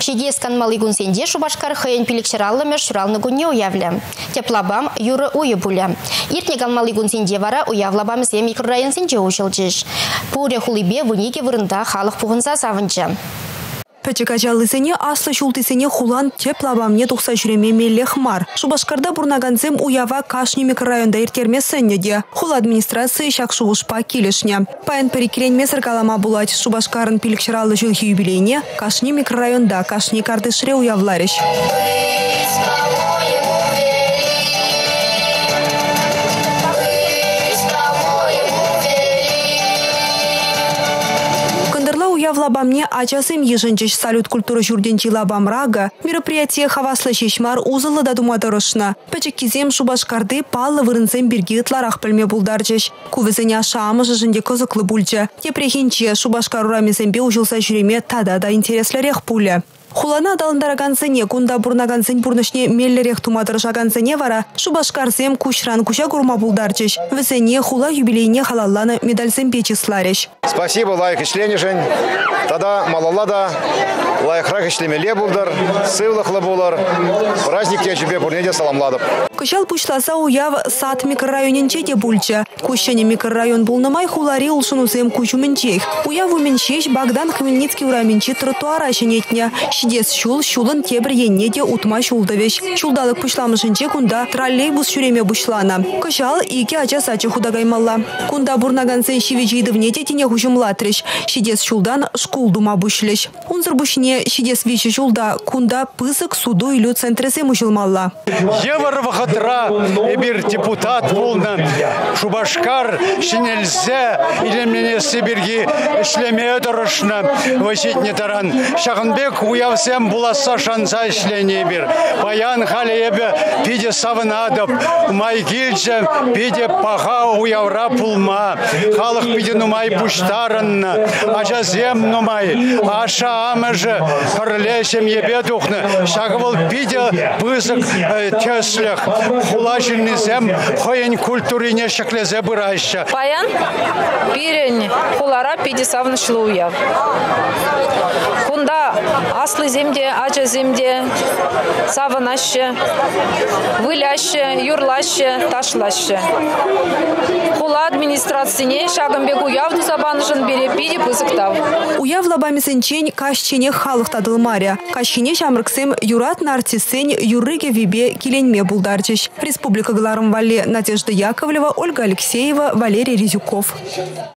Шидес канмалы гунсенде Шубашкар хаян пиликшираллы шуралны гунне уявле. Теплабам юры уйы буле. Иртне канмалы гунсенде вара уявлабам се микрорайон сенде ушылчыш. Пуре хулибе вунике вырында халық пуғынса савынчы. Пачекачалысыне аслы шултысыне хулан теплабамне тухса жүреме меллехмар. Шубашкарда бурнаганцем уява кашни микрорайонда иртермесенне де. Хул администрации шакшуғышпа келешне. Паян перекеренме сыркалама булать Шубашкарын пилікшіралы жылхи юбилейне кашни микрорайонда кашни кардышре уявларыш. Уявлабамне ачасым еженчеш салют культуры журденчи лабамрага мероприятие хаваслы шешмар узылы да думадырышна. Пачеккизем Шубашкарды паллы вырынзем бирги ытларах пілме булдарчыш. Кувызыня шамы жыжынде кызыклы бульчы. Тепрехинче Шубашкар урамезембе ужылса жүреме тада да интереслерек пуле. Хулана адалындараганцыне кунда бурнаганцын бурнышне меллерех тумадырышаганцыне вара Шубашкарсем кушран куша гурма булдарчыш. Весене хула юбилейне халалланы медальсем печисларыш. Спасибо, лайк ишленишен. Тада малалада лайхрак ишлемеле булдар, сывлахлы булар. Праздник я тебе бурнеде саламладып. Кышал пушласа уяв сад микрорайоненче де бульча. Кущене микрорайон булнамай хулари улшынусем кучуменчех. Уяв уменчеш Богдан Хмельницкий ураменче тротуара шенетне. Шидес шулын тебір енне де утма шулдавеш. Шулдалық пушламышынче кунда троллейбус шуреме бушлана. Кышал ике ача сачы худагаймалла. Кунда бурнаганцен шивечейдывне де тене хушымлатрыш. Шидес шулдан шкул дума бушлеш. Унзыр бушне шидес вичи шулда кунда пысык суду илю центресем ушылмалла. Евровахатра эбир депутат булна. Шубашкар шинельзе илемлене Сибирги ишлеме дұрышна. Васитне таран. Шағынбек уявсем буласа шанса ишление бир. Баян халебе пиде савынадып. Майгильже пиде паха уявра пулма. Халық пиде нумай буштарынна. Ажазем нумай. Аша амыжы кырлесем ебе духны. Шағывыл пиде пызык теслех. Хулашыннызем хоен культурине шеклезе бұрайшы. Баян бирен хулара пиде савны шлуя. Кунда аслы земде, ача земде, савынашы, выляшы, юрлашы, ташлашы. Хула администрацияне шагымбек уявду забанышын бере пиде пызыктав. Уяв лабамесенчен кашчене халық тадылмаря. Кашчене шамрыксем юрат артистсен юрыге вибе киленме булдарчыш. Республика Гларым Вале Надежда Яковлева, Ольга Алексеева, Валерий Резюков.